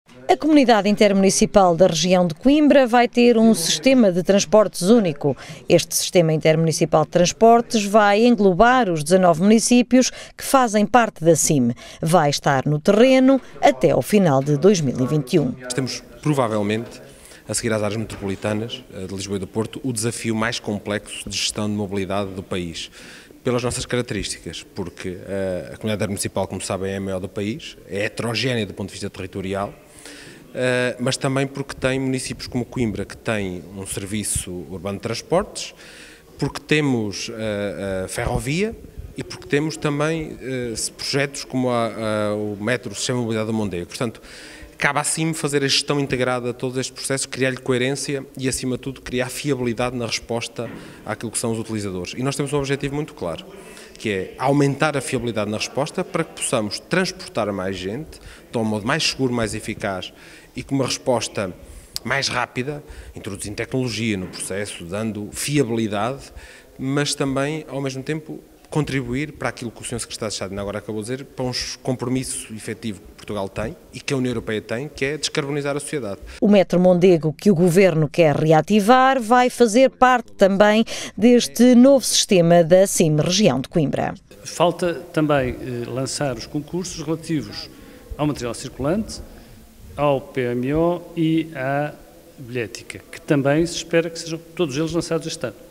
A Comunidade Intermunicipal da região de Coimbra vai ter um sistema de transportes único. Este sistema intermunicipal de transportes vai englobar os 19 municípios que fazem parte da CIM. Vai estar no terreno até ao final de 2021. Temos, provavelmente, a seguir às áreas metropolitanas de Lisboa e do Porto, o desafio mais complexo de gestão de mobilidade do país. Pelas nossas características, porque a Comunidade Intermunicipal, como sabem, é a maior do país, é heterogénea do ponto de vista territorial, mas também porque tem municípios como Coimbra, que tem um serviço urbano de transportes, porque temos a ferrovia e porque temos também projetos como o metro, o Sistema de Mobilidade da Mondego. Portanto, cabe assim fazer a gestão integrada de todos estes processos, criar-lhe coerência e, acima de tudo, criar fiabilidade na resposta àquilo que são os utilizadores. E nós temos um objetivo muito claro, que é aumentar a fiabilidade na resposta para que possamos transportar mais gente de um modo mais seguro, mais eficaz e com uma resposta mais rápida, introduzindo tecnologia no processo, dando fiabilidade, mas também, ao mesmo tempo, contribuir para aquilo que o Sr. Secretário de Estado agora acabou de dizer, para um compromisso efetivo que Portugal tem e que a União Europeia tem, que é descarbonizar a sociedade. O metro Mondego, que o Governo quer reativar, vai fazer parte também deste novo sistema da CIM Região de Coimbra. Falta também lançar os concursos relativos ao material circulante, ao PMO e à bilhética, que também se espera que sejam todos eles lançados este ano.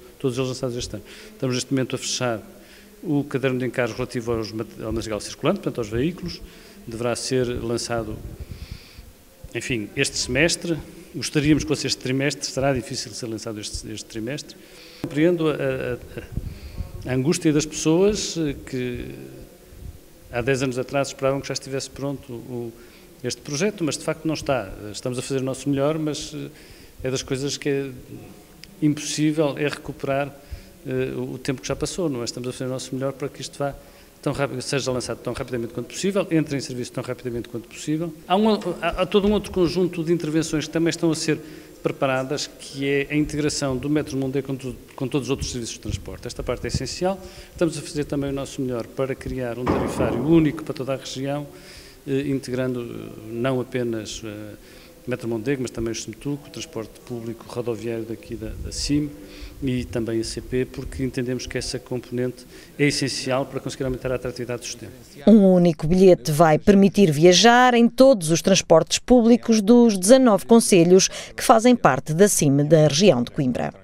Estamos neste momento a fechar o caderno de encargos relativo ao material circulante, portanto aos veículos. Deverá ser lançado, enfim, este semestre. Gostaríamos que fosse este trimestre, será difícil ser lançado este trimestre. Compreendo a angústia das pessoas que há 10 anos atrás esperavam que já estivesse pronto este projeto, mas de facto não está. Estamos a fazer o nosso melhor, mas é das coisas que é impossível é recuperar o tempo que já passou, não é? Estamos a fazer o nosso melhor para que isto seja lançado tão rapidamente quanto possível, entre em serviço tão rapidamente quanto possível. Há todo um outro conjunto de intervenções que também estão a ser preparadas, que é a integração do metro Mondego com todos os outros serviços de transporte. Esta parte é essencial. Estamos a fazer também o nosso melhor para criar um tarifário único para toda a região, integrando não apenas metro Mondego, mas também o SEMTUC, o transporte público rodoviário daqui da CIM e também a CP, porque entendemos que essa componente é essencial para conseguir aumentar a atratividade do sistema. Um único bilhete vai permitir viajar em todos os transportes públicos dos 19 concelhos que fazem parte da CIM da região de Coimbra.